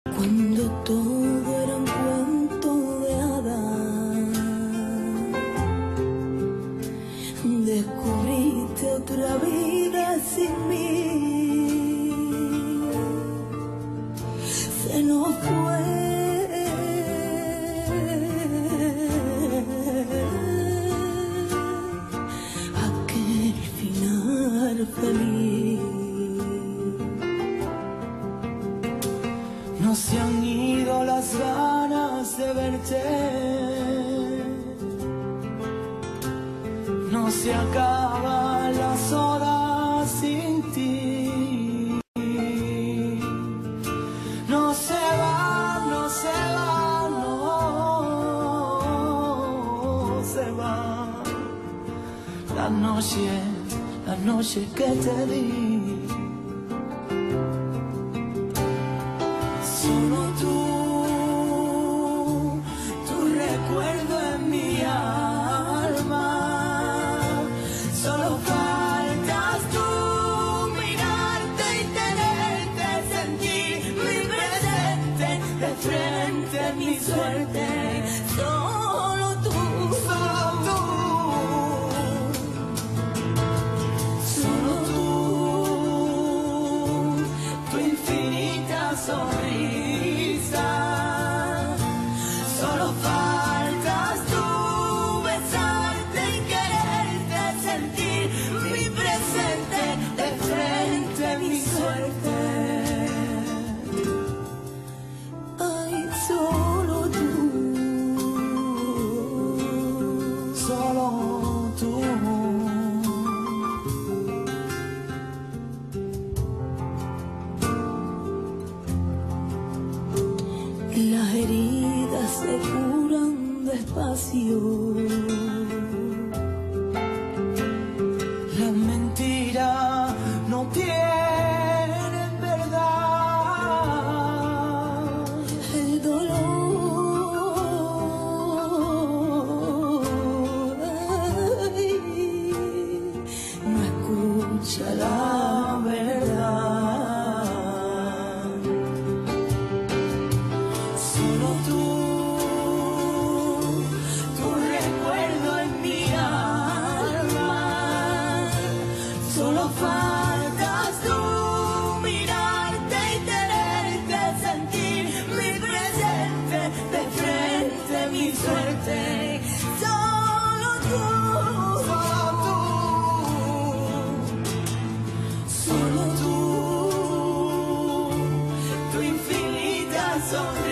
Cuando todo era un cuento de hadas, descubriste otra vida sin mí. Se nos fue aquel final feliz. No se han ido las ganas de verte, no se acaban las horas sin ti. No se va, no se va, no se va la noche que te di. Solo tu recuerdo en mi alma. Solo faltas tú, mirarte y tenerte, sentir mi presente, de frente mi suerte. Solo tú, solo tú, tu infinita sonrisa. Solo faltas tú, besarte y quererte, sentir mi presente, de frente mi suerte. Ay, solo tú, solo tú. Las heridas se curan despacio, las mentiras no tienen verdad. El dolor no escucha la verdad. Solo tú, tu recuerdo en mi alma. Solo faltas tú, mirarte y tenerte, sentir mi presente, de frente mi suerte. Solo tú, solo tú, tu infinita sonrisa.